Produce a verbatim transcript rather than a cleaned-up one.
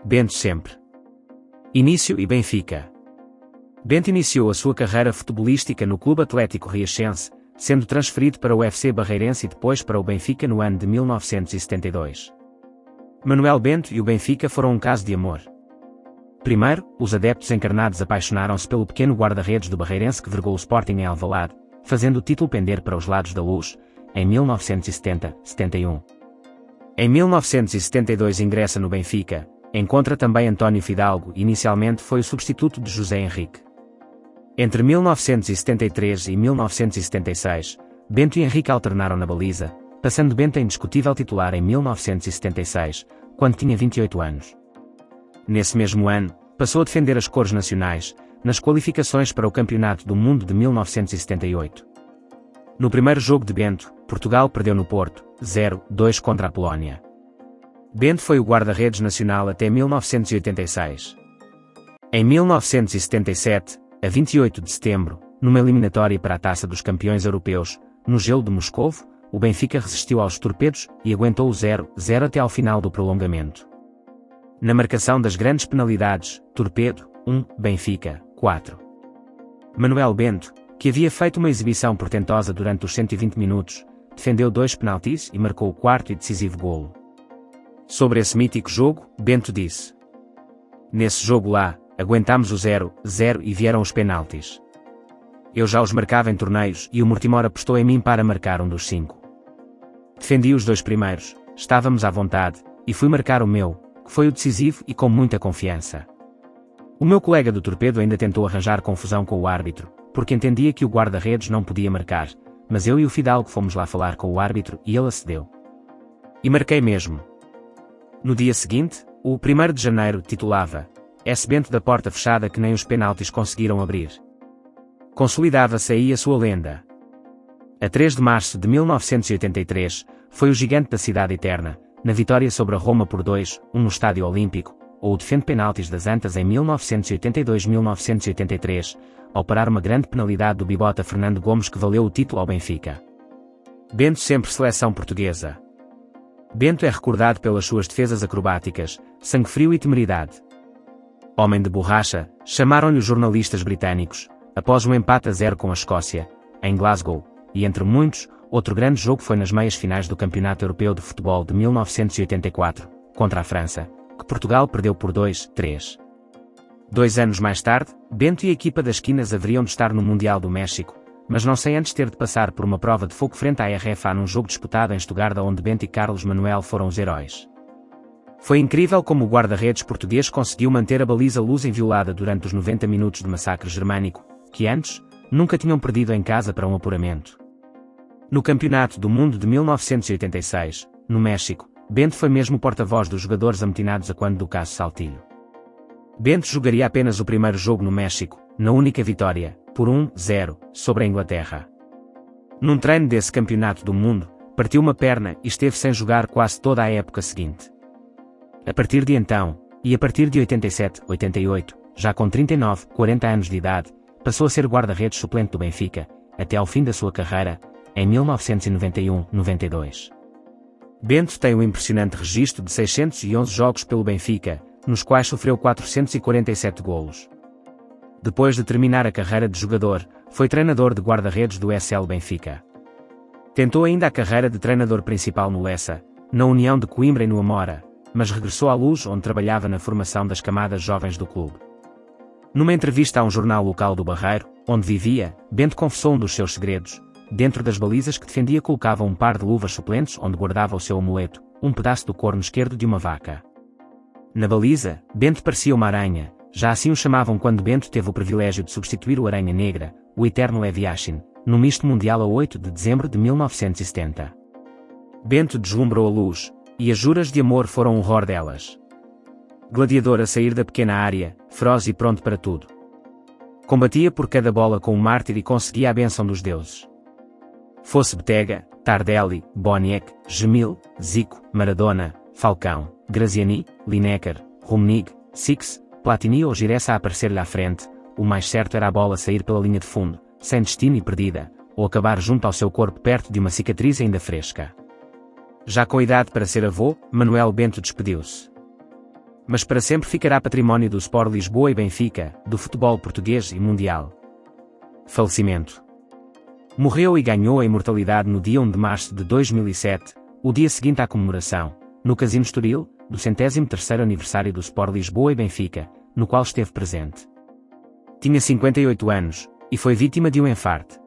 Bento sempre. Início e Benfica. Bento iniciou a sua carreira futebolística no Clube Atlético Riachense, sendo transferido para o F C Barreirense e depois para o Benfica no ano de mil novecentos e setenta e dois. Manuel Bento e o Benfica foram um caso de amor. Primeiro, os adeptos encarnados apaixonaram-se pelo pequeno guarda-redes do Barreirense que vergou o Sporting em Alvalade, fazendo o título pender para os lados da luz, em mil novecentos e setenta a setenta e um. Em mil novecentos e setenta e dois ingressa no Benfica, encontra também António Fidalgo e inicialmente foi o substituto de José Henrique. Entre mil novecentos e setenta e três e mil novecentos e setenta e seis, Bento e Henrique alternaram na baliza, passando Bento a indiscutível titular em mil novecentos e setenta e seis, quando tinha vinte e oito anos. Nesse mesmo ano, passou a defender as cores nacionais, nas qualificações para o Campeonato do Mundo de mil novecentos e setenta e oito. No primeiro jogo de Bento, Portugal perdeu no Porto, zero a dois contra a Polónia. Bento foi o guarda-redes nacional até mil novecentos e oitenta e seis. Em mil novecentos e setenta e sete, a vinte e oito de setembro, numa eliminatória para a Taça dos Campeões Europeus, no gelo de Moscovo, o Benfica resistiu aos torpedos e aguentou o zero a zero até ao final do prolongamento. Na marcação das grandes penalidades, Torpedo, um, Benfica, quatro. Manuel Bento, que havia feito uma exibição portentosa durante os cento e vinte minutos, defendeu dois penaltis e marcou o quarto e decisivo golo. Sobre esse mítico jogo, Bento disse: "Nesse jogo lá, aguentámos o zero a zero e vieram os penaltis. Eu já os marcava em torneios e o Mortimor apostou em mim para marcar um dos cinco. Defendi os dois primeiros, estávamos à vontade, e fui marcar o meu, que foi o decisivo e com muita confiança. O meu colega do Torpedo ainda tentou arranjar confusão com o árbitro, porque entendia que o guarda-redes não podia marcar, mas eu e o Fidalgo fomos lá falar com o árbitro e ele acedeu. E marquei mesmo." No dia seguinte, o primeiro de janeiro, titulava: "S. Bento da porta fechada que nem os penaltis conseguiram abrir." Consolidava-se aí a sua lenda. A três de março de mil novecentos e oitenta e três, foi o gigante da Cidade Eterna, na vitória sobre a Roma por dois a um no Estádio Olímpico, ou o defende penaltis das Antas em mil novecentos e oitenta e dois a mil novecentos e oitenta e três, ao parar uma grande penalidade do bibota Fernando Gomes que valeu o título ao Benfica. Bento sempre seleção portuguesa. Bento é recordado pelas suas defesas acrobáticas, sangue frio e temeridade. Homem de borracha, chamaram-lhe os jornalistas britânicos, após um empate a zero com a Escócia, em Glasgow, e entre muitos, outro grande jogo foi nas meias finais do Campeonato Europeu de Futebol de mil novecentos e oitenta e quatro, contra a França, que Portugal perdeu por dois a três. Dois anos mais tarde, Bento e a equipa das Quinas haveriam de estar no Mundial do México, mas não sem antes ter de passar por uma prova de fogo frente à R F A num jogo disputado em Stuttgart onde Bento e Carlos Manuel foram os heróis. Foi incrível como o guarda-redes português conseguiu manter a baliza luz inviolada durante os noventa minutos de massacre germânico, que antes, nunca tinham perdido em casa para um apuramento. No Campeonato do Mundo de mil novecentos e oitenta e seis, no México, Bento foi mesmo o porta-voz dos jogadores amotinados a quando do caso Saltilho. Bento jogaria apenas o primeiro jogo no México, na única vitória, por um a zero, sobre a Inglaterra. Num treino desse Campeonato do Mundo, partiu uma perna e esteve sem jogar quase toda a época seguinte. A partir de então, e a partir de oitenta e sete a oitenta e oito, já com trinta e nove a quarenta anos de idade, passou a ser guarda-redes suplente do Benfica, até ao fim da sua carreira, em mil novecentos e noventa e um a noventa e dois. Bento tem um impressionante registro de seiscentos e onze jogos pelo Benfica, nos quais sofreu quatrocentos e quarenta e sete golos. Depois de terminar a carreira de jogador, foi treinador de guarda-redes do S L Benfica. Tentou ainda a carreira de treinador principal no Lessa, na União de Coimbra e no Amora, mas regressou à Luz onde trabalhava na formação das camadas jovens do clube. Numa entrevista a um jornal local do Barreiro, onde vivia, Bento confessou um dos seus segredos: dentro das balizas que defendia colocava um par de luvas suplentes onde guardava o seu amuleto, um pedaço do corno esquerdo de uma vaca. Na baliza, Bento parecia uma aranha, já assim o chamavam quando Bento teve o privilégio de substituir o Aranha Negra, o eterno Lev Yashin, no misto mundial a oito de dezembro de mil novecentos e setenta. Bento deslumbrou a Luz, e as juras de amor foram um horror delas. Gladiador a sair da pequena área, feroz e pronto para tudo. Combatia por cada bola com um mártir e conseguia a bênção dos deuses. Fosse Betega, Tardelli, Boniek, Gemil, Zico, Maradona, Falcão, Graziani, Lineker, Rummenigge, Six, Platini ou Giressa a aparecer-lhe à frente, o mais certo era a bola sair pela linha de fundo, sem destino e perdida, ou acabar junto ao seu corpo perto de uma cicatriz ainda fresca. Já com idade para ser avô, Manuel Bento despediu-se. mas para sempre ficará património do Sport Lisboa e Benfica, do futebol português e mundial. Falecimento. Morreu e ganhou a imortalidade no dia primeiro de março de dois mil e sete, o dia seguinte à comemoração, no Casino Estoril, do centésimo terceiro aniversário do Sport Lisboa e Benfica, no qual esteve presente. Tinha cinquenta e oito anos, e foi vítima de um enfarte.